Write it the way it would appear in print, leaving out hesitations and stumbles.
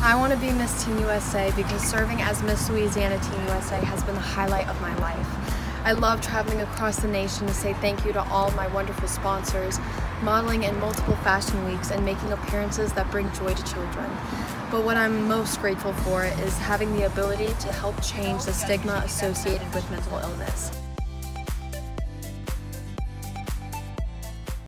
I want to be Miss Teen USA because serving as Miss Louisiana Teen USA has been the highlight of my life. I love traveling across the nation to say thank you to all my wonderful sponsors, modeling in multiple fashion weeks, and making appearances that bring joy to children. But what I'm most grateful for is having the ability to help change the stigma associated with mental illness.